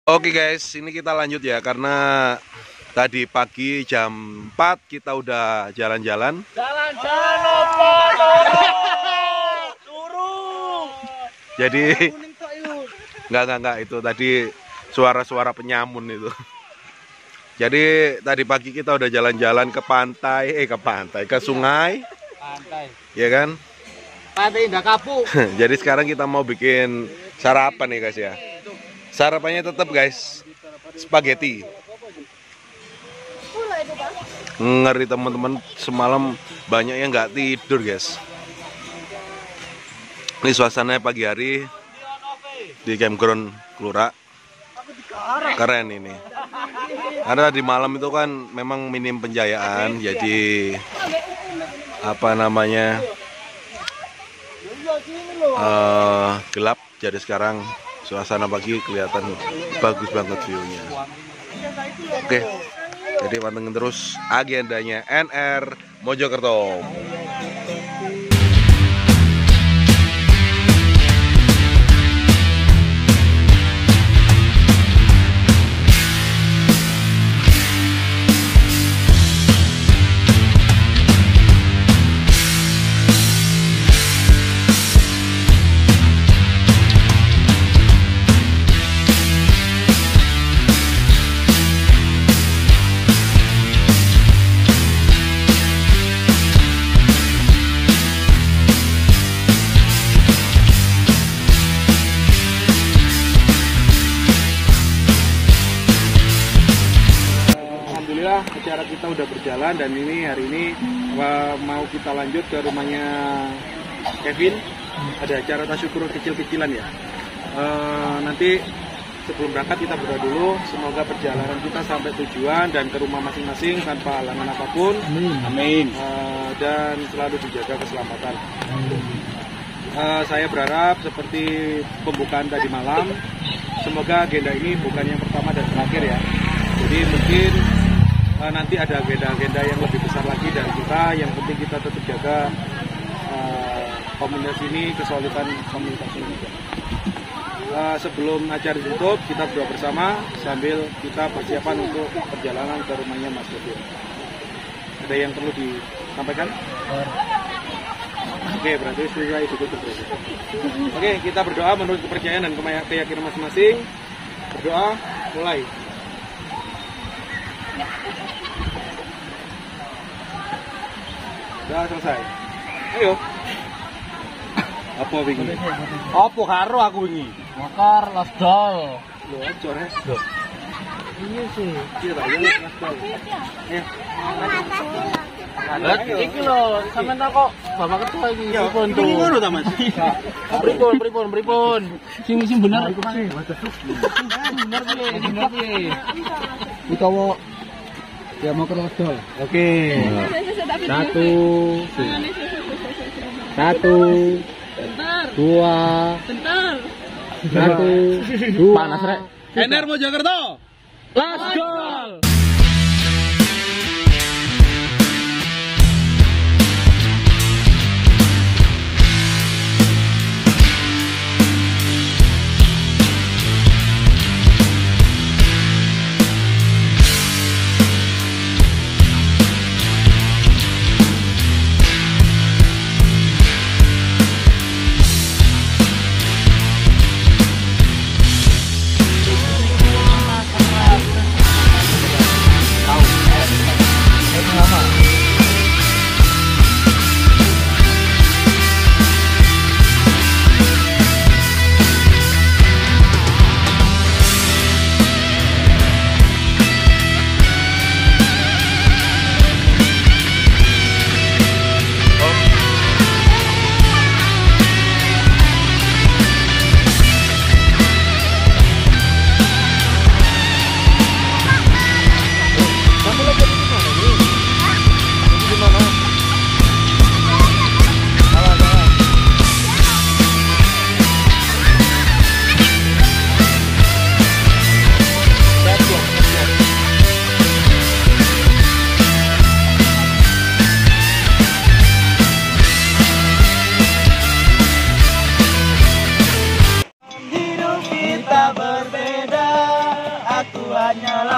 Oke guys, ini kita lanjut ya, karena tadi pagi jam 4 kita udah jalan-jalan. Jalan-jalan turun. Jadi enggak itu tadi suara-suara penyamun itu. Jadi tadi pagi kita udah jalan-jalan ke pantai, ke sungai. Pantai. Ya kan? Pantai Indah Kapuk. Jadi sekarang kita mau bikin sarapan nih guys ya. Sarapannya tetap guys, spaghetti. Ngeri teman-teman, semalam banyak yang nggak tidur guys. Ini suasananya pagi hari di campground Kelura. Keren ini. Karena di malam itu kan memang minim penjayaan, jadi apa namanya gelap. Jadi sekarang suasana pagi kelihatan bagus banget view-nya. Oke, jadi pantengin terus agendanya NR Mojokerto. Acara kita udah berjalan dan ini hari ini mau kita lanjut ke rumahnya Kevin. Ada acara tasyukur kecil-kecilan ya. Nanti sebelum berangkat kita berdoa dulu, semoga perjalanan kita sampai tujuan dan ke rumah masing-masing tanpa halangan apapun. Amin. Dan selalu dijaga keselamatan. Saya berharap seperti pembukaan tadi malam, semoga agenda ini bukan yang pertama dan terakhir ya. Jadi mungkin nanti ada agenda-agenda yang lebih besar lagi dari kita. Yang penting kita tetap jaga komunitas ini, kesolidan komunitas ini juga. Sebelum acara ditutup, kita berdoa bersama sambil kita persiapan untuk perjalanan ke rumahnya Mas Kevin. Ada yang perlu disampaikan? Oke, berarti sudah itu tutup. Oke, kita berdoa menurut kepercayaan dan keyakinan masing-masing. Berdoa, mulai. Udah selesai. Ayo. Apa wingi? Apa karo aku wingi? Motor losdol. Lho, aja res. Ini sih. Iya tak ya losdol. Ayo. Iki lho, sampean tak kok Bapak Ketua iki pripun to? Iki ngono ta, Mas? Pripun. Sing bener iku Mas. Bener piye? Utawa ya mau ke losdol. Oke. Satu. Dua. Satu. Dua. Panas rek. NR Mojokerto. Losdol.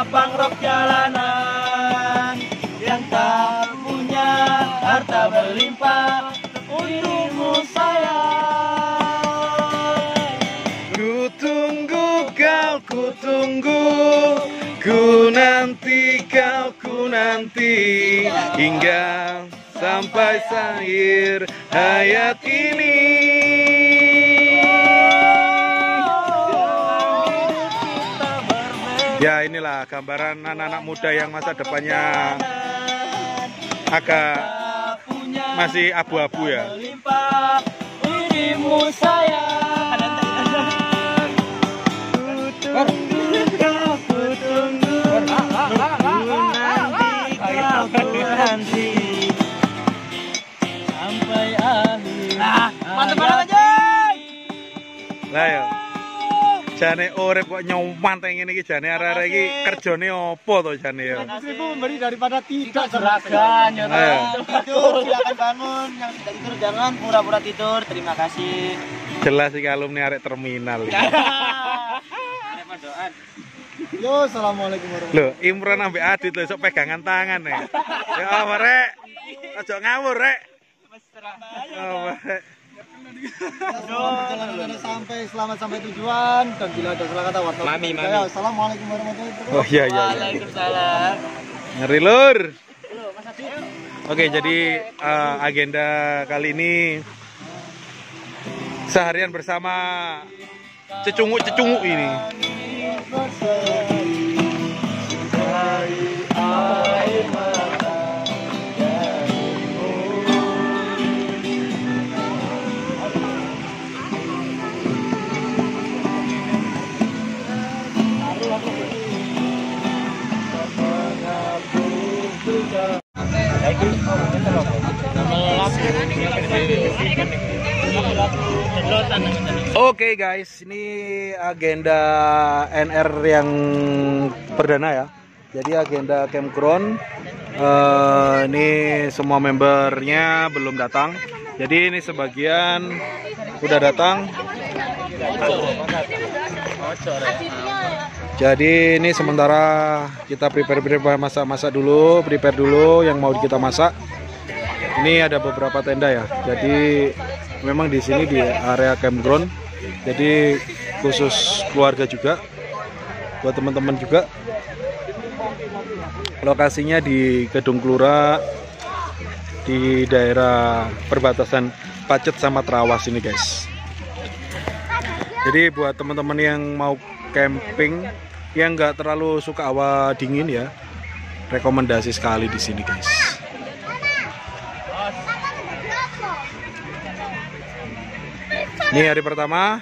pangrok jalanan, yang tak punya harta berlimpah, untukmu sayang. Ku tunggu kau, ku tunggu, ku nanti kau, ku nanti, hingga sampai akhir hayat ini. Ya, inilah gambaran anak-anak muda yang masa depannya agak masih abu-abu ya. Dirimu sayang, ku tunggu, nanti sampai akhir. Mantap banget aja. Lah ya. Jane urip kok nyomanteng ngene iki jane arek-arek iki kerjane opo to jane ya. Seribu memberi daripada tidak Juragan, ya tidur, silakan bangun. Yang tidak tidur jangan pura-pura tidur. Terima kasih. Jelas iki alumni arek terminal. Arek Padokan. Yo, assalamualaikum warahmatullahi Lho, Imron ambek Adit lho sok pegangan tangan ya. Ya apa rek? Aja ngawur rek. Apa rek? Selamat sampai tujuan dan bila ada salah kata Mami. Assalamualaikum warahmatullahi wabarakatuh. Oh iya. Waalaikumsalam. Ngeri lur. Oke, jadi agenda kali ini seharian bersama cecunguk-cecunguk ini. Oke guys, ini agenda NR yang perdana ya. Jadi agenda campground ini semua membernya belum datang. Jadi ini sebagian udah datang. Jadi ini sementara kita prepare masak dulu, prepare dulu yang mau kita masak. Ini ada beberapa tenda ya. Jadi memang di sini di area campground. Jadi khusus keluarga juga, buat teman-teman juga. Lokasinya di Gedung Kelura, di daerah perbatasan Pacet sama Trawas ini guys. Jadi buat teman-teman yang mau camping yang nggak terlalu suka hawa dingin ya, rekomendasi sekali di sini guys. Ini hari pertama,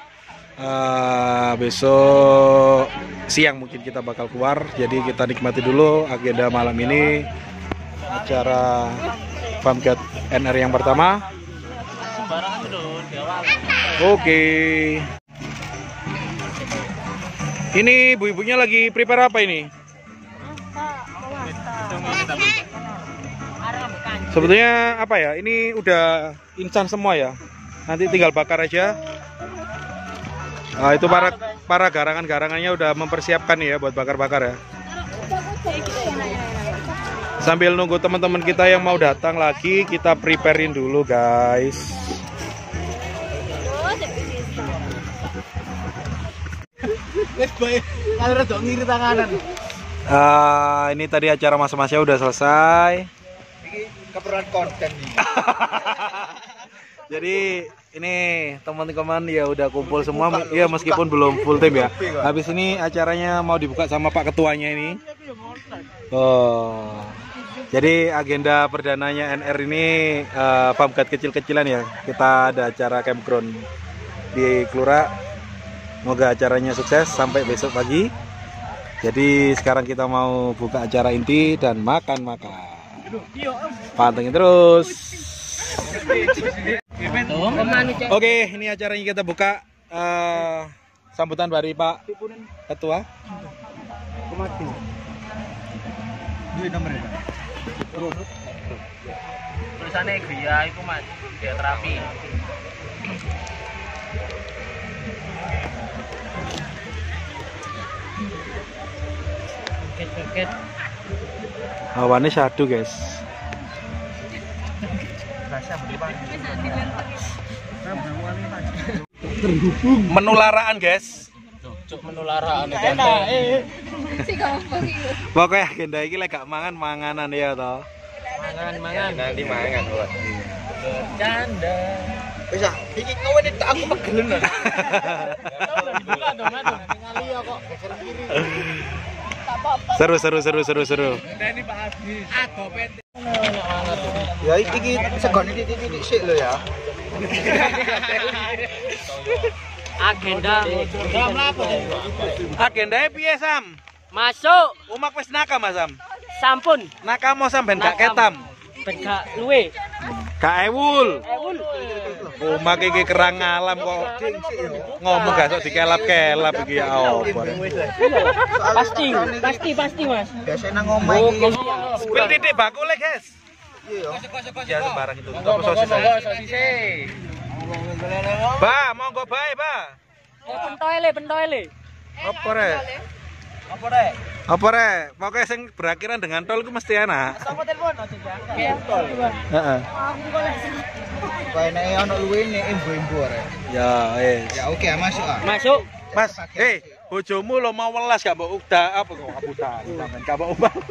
besok siang mungkin kita bakal keluar. Jadi kita nikmati dulu agenda malam ini, acara Pamgat NR yang pertama. Oke. Ini ibu-ibunya lagi prepare apa ini? Sebetulnya apa ya? Ini udah instan semua ya. Nanti tinggal bakar aja. Nah, itu para garangan-garangannya udah mempersiapkan ya buat bakar-bakar ya. Sambil nunggu teman-teman kita yang mau datang lagi, kita preparein dulu guys. Ini tadi acara mas-masnya udah selesai. Keperluan konten nih. Jadi ini teman-teman ya udah kumpul semua ya meskipun belum full tim ya. Habis ini acaranya mau dibuka sama Pak Ketuanya ini. Oh. Jadi agenda perdananya NR ini Pamgat kecil-kecilan ya. Kita ada acara campground di Kelura. Semoga acaranya sukses sampai besok pagi. Jadi sekarang kita mau buka acara inti dan makan-makan. Pantengin terus. Oke, ini acaranya kita buka. Sambutan dari Pak Ketua. Tulisannya Gria itu mas, dia terapi. Hawane syadu, guys. Menularaan, guys. Menularaan Pokoknya agenda iki lek gak mangan-manganan ya toh. mangan nanti mangan buat Canda. Wis ah, iki kowe nek aku pegelen. Seru. Ya iki segon titik sik lho ya. agenda Agendae piye, Sam? masuk Umak wis nakam, Mas Sam. sampun Nakamo sampean gak ketam. beda luwe Gak ewul. Umak iki kerang alam kok. Ngomong gak sok dikelap-kelap iki ya apa. pasti mas Biasanya nang omah iki. Spil titik bakule, guys. Iya. Ya sembarang itu. Apa sosis? Ba, monggo bae, Ba. pentoile Apa rek? Apa rek? Pokoknya sing berakhiran dengan tol itu mesti enak. sama telepon aja Heeh. Kayak nek ono luwene embo-embo rek. Ya, wis. Ya oke, masuk ah. masuk Mas, bojomu lo mau welas gak mbok udah apa kok kabutan sampean gak mbok umbang.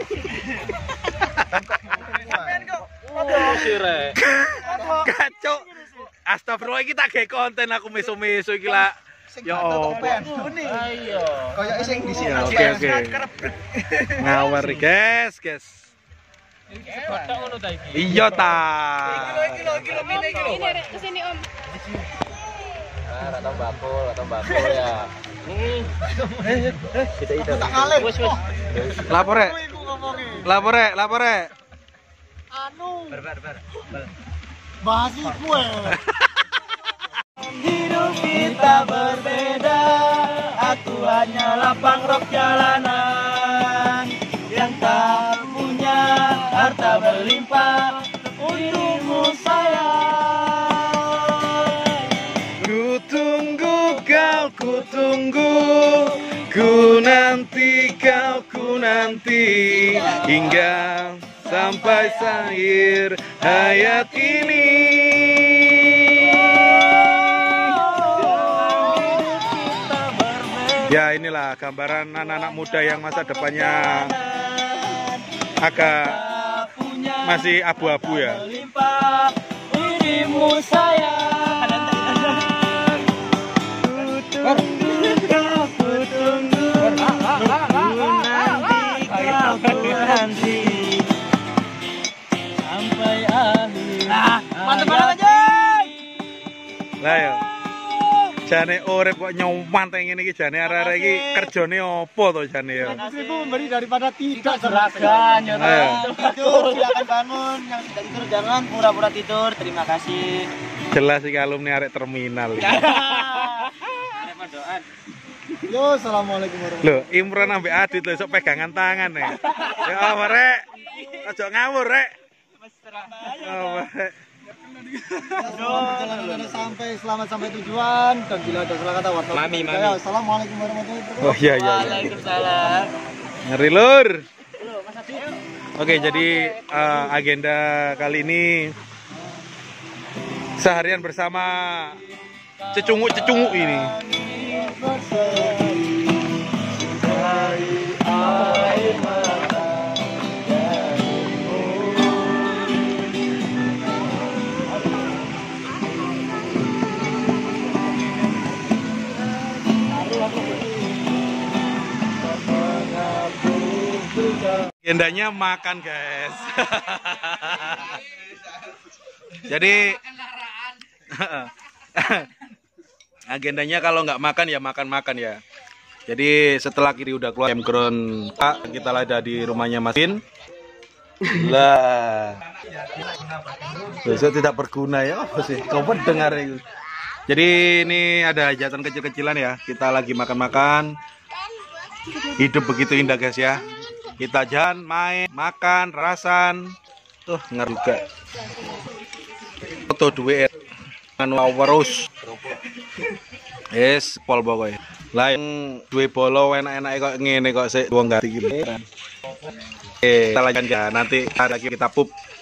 oh sire Kacuk. Astagfirullah iki tak gawe konten aku meso-meso iki lah. Ya apa? ayo Kayak sing di sini. Ya, oke. Ngawur guys. foto ngono ta iki Iya ta. Ini Rek, kesini Om. atau bakul ya Kita tak ngalih. wis Lapor rek. Bahas gue. hidup kita berbeda aku hanyalah pangrok jalanan yang tak punya harta berlimpah untukmu sayang Ku tunggu kau, ku nanti kau, ku nanti hingga sampai akhir hayat ini. Ya inilah gambaran anak-anak muda yang masa depannya agak masih abu-abu ya. dirimu sayang nanti sampai akhir mantap aja Lah ya. Jane urip kok nyomanteng ngene iki jane arek-arek iki kerjane opo to jane ya. Itu memberi daripada tidak seragam tidur silakan bangun, yang tidak tidur jangan pura-pura tidur. Terima kasih. Jelas iki alumni arek terminal. arek mandokan Yo, assalamualaikum warahmatullahi Lho, Imron ambek Adit lho sok pegangan tangan ya. Ya apa rek? Aja ngawur rek. Apa rek? Selamat sampai tujuan dan bila ada salah kata Mami. Assalamualaikum warahmatullahi wabarakatuh. Oh iya. Waalaikumsalam Ngeri lur. Oke, jadi agenda kali ini seharian bersama cecungu ini. Agendanya makan guys. Jadi agendanya kalau nggak makan ya makan ya. Jadi setelah kiri udah keluar campground, kita ada di rumahnya Masin. Lah, besok tidak berguna ya apa sih? Kau dengar itu. Jadi ini ada hajatan kecil-kecilan ya. Kita lagi makan-makan. Hidup begitu indah guys ya. Kita jalan, main, makan, rasan. Tuh ngeri juga. Foto duit anu warus. Yes, pol pokoknya. Lah yang duwe bolo enak-enak kok ngene kok sik wong gak iki. Kita lanjutkan ya. Nanti hari lagi kita pup